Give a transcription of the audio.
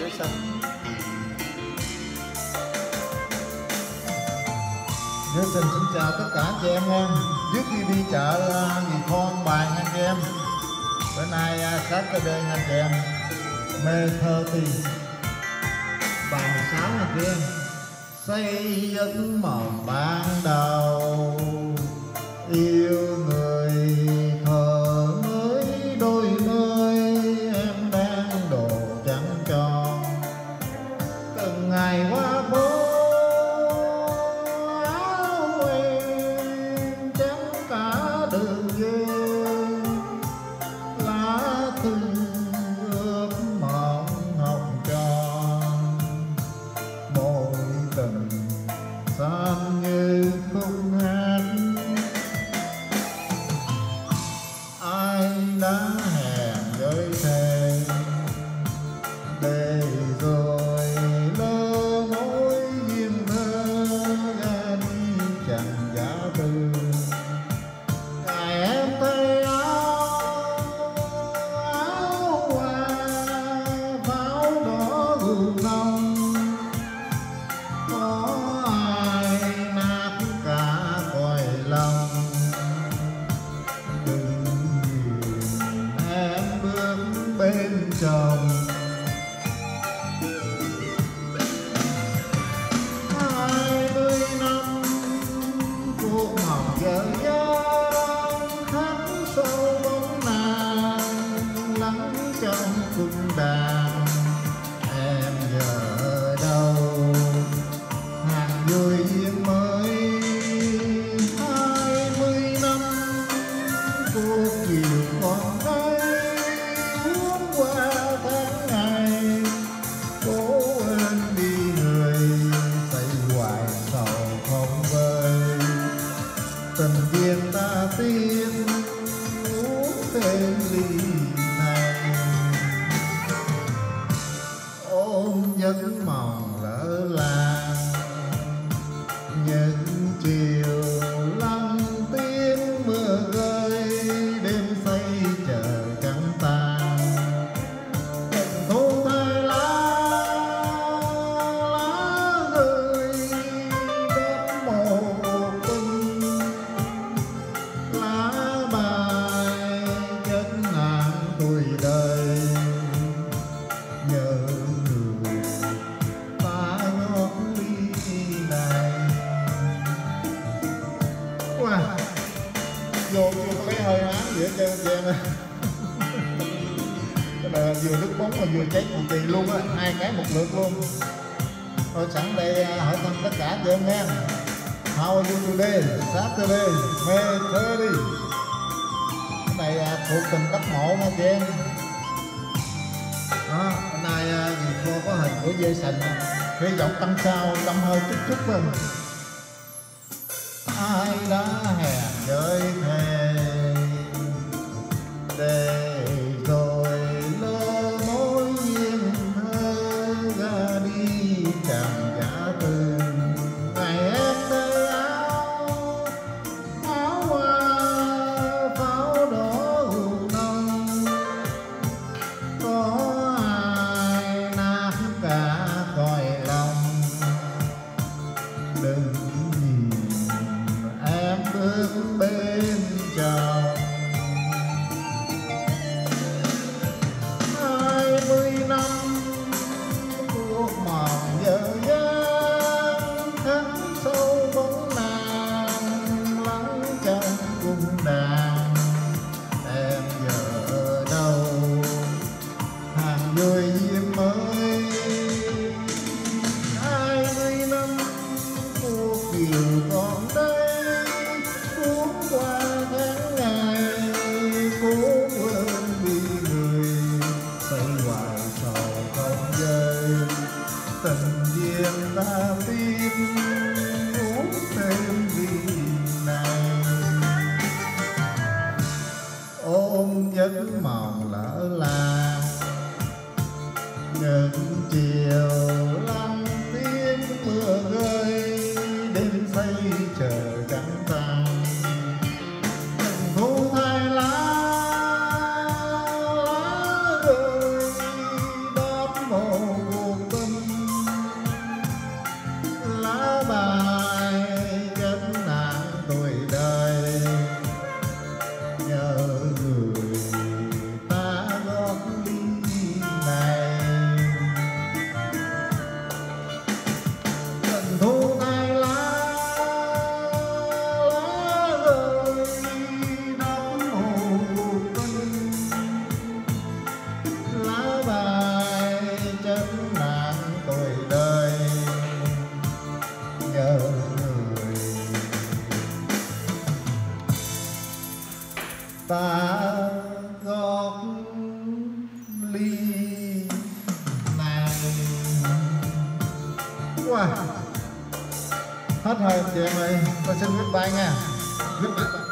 Quế Xanh. Dưới xin chào tất cả anh chị em nha. Trước khi đi chợ gì con bài anh chị em. Bữa nay Saturday anh chị em. May 30 bài 16 anh chị em. Xây dựng mộng ban đầu, yêu người thờ mới đôi mươi, em đang đổ trắng tròn từng ngày qua phố. Σαν như không hát ai đã hẹn với thề để rồi lỡ mối duyên thơ ra đi chẳng giá từ. Ngày em thấy áo hoa pháo đỏ gù nồng, bên chồng 20 năm cuộc mộng dở dang, khắc sâu bóng nàng lắng trong cung đàn. Em giờ ở đâu hàng vui duyên mới, 20 năm cuộc chiều còn đây. Qua tháng ngày cố quên đi người, say hoài sầu không vơi. Tình duyên ta tiên uống thêm ly này, ôm giấc mộng lỡ làng những chiều lặng tiếng mưa rơi, đêm say chờ trắng tan. Vô chưa có lấy hơi ám gì hết trơn trơn. Cái này vừa nước bóng mà vừa cháy cùng kỳ luôn á, hai cái một lượt luôn. Thôi sẵn đây hỏi thăm tất cả chị em nha. How are you today? Saturday, May 30. Cái này thuộc tình cấp 1 nha chị em. Đó, hôm nay dì cô có hình của Jason, hy vọng tăng sao tăng hơi chút chút thôi. Ai đã hẹn với thề để rồi lỡ mối duyên thơ ra đi chẳng giá từ. Ngày em thấy áo hoa pháo đỏ gù nồng, có ai nát cả cõi lòng. Đừng nhìn em bước bên chồng, 20 năm cuộc mộng dở dang, khắc sâu bóng nàng lắng trong cung đàn. Em giờ ở đâu hàng vui duyên mới, 20 năm cuộc chiều còn đây. Cuốn qua tháng ngày cố quên đi người, say hoài sầu không rơi. Tình duyên ta tiếp uống thêm ly này, ôm giấc mộng lỡ làng những chiều lặng tiếng mưa rơi, đêm say chờ trắng tan. Thu thay lá rơi đắp mồ rồi. Hết hơi anh chị em ơi, tôi xin goodbye nha. Goodbye.